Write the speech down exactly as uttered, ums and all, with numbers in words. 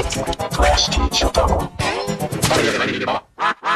Prestige 到。 快点来你的吧。